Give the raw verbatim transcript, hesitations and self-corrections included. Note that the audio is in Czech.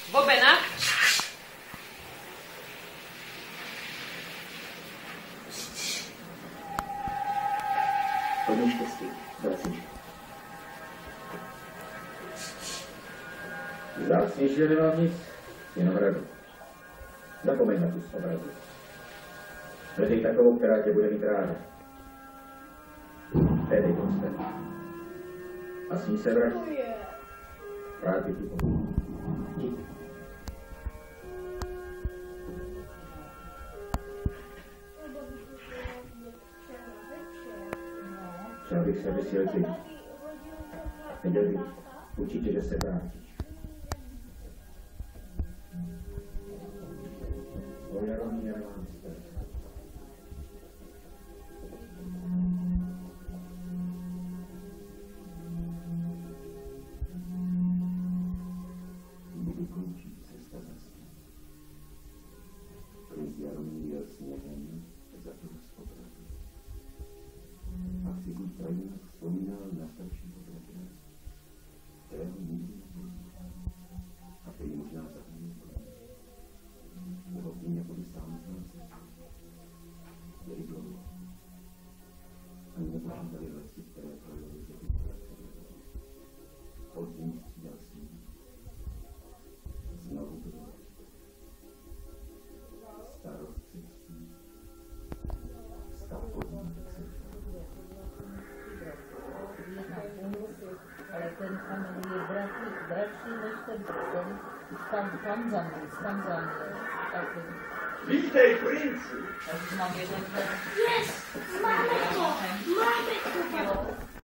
Bobenak. Hodně štěstí, bratříčku. Vzácnějšího nemám nic, jenom radu. Zapomeň na tu obrazu. Hledej takovou, která tě bude mít ráda. Tedy Konstantin. A s ní se vrať. Rád bych ti pomohl. Díky. Přál bych se, aby si jel ty. Neděl bych. Určitě, že se vrátíš. O Jaromír mám srdce. Kdy končí cesta za sním. Princ Jaromír jel sněhem za to spobratu. A Sigurd Trojník vzpomínal na staršího bratra, kterého nikdy nebyl a který možná zapomněl. Jeho v něm jako by sám znal se. Jeli dlouho. Ani nepočítali lesy, které projeli řeky Pracery. Podzim střídal s ním. Znovu bylo. Starost se ctí. Stav podzim se ale ten kamen je bratří, bratří než ten, ten tam, tam za mnou, tam za mnou. Vítej, princi! Takže mám jeden ten. Yes! Máme to! Máme to!